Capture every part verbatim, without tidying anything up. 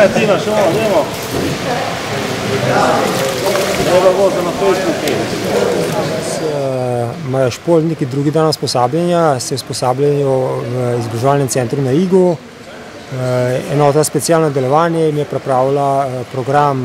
Kaj, Tina, še malo, dajmo. Treba vozi na Facebooku. Imajo športniki drugi dan usposabljanja, se usposabljajo v izobraževalnem centru na Igu. Enota specialno delovanje jim je pripravila program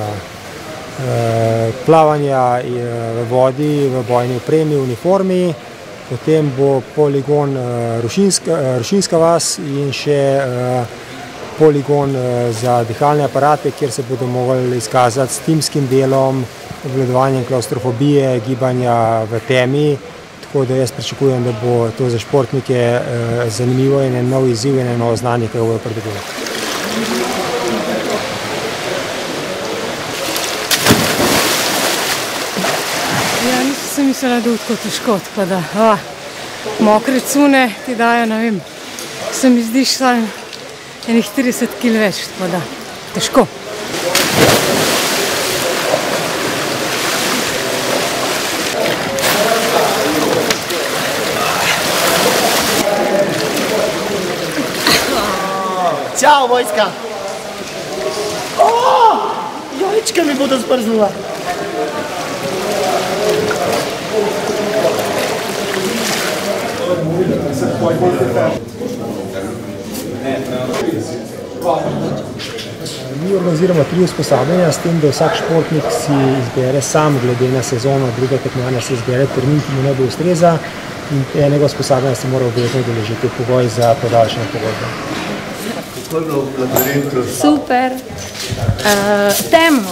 plavanja v vodi, v bojni opremi, v uniformi. Potem bo poligon Rušinska vas in še poligon za dihalne aparate, kjer se bodo mogli izkazati s timskim delom, obvladovanjem klaustrofobije, gibanja v temi. Tako da jaz pričakujem, da bo to za športnike zanimivo in en nov izziv in en novo znanje, ki ga bodo pridobili. Ja, nisem mislila, da bo tako težko, tako da mokre cune ti dajo, ne vem, se mi zdi šla enih trideset kil več, tako da težko. Ćao, vojska! Jojčka mi bodo zbrznula. Mi organiziramo tri usposabljanja, s tem, da vsak športnik si izbere sam, glede na sezono, druga tekmovanja si izbere termin, ki mu najbolj ustreza, in enega usposabljanja se mora obvezno udeležiti, pogoj za podaljšanje pogodbe. Kako je bilo v labirintu? Super, temno.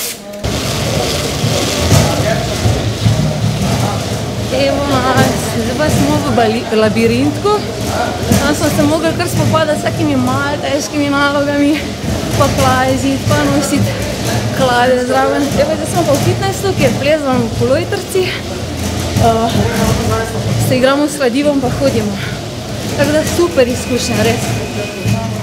Evo nas, zdaj pa smo v labirintku. Tam smo se mogli kar spopadati s takimi malo težkimi nalogami, pa plaziti, pa nositi klade zraven. Evo, zdaj smo pa v fitnessu, kjer plezamo po lojtrci, se igramo s kladivom pa hodimo. Tako da super izkušnja, res.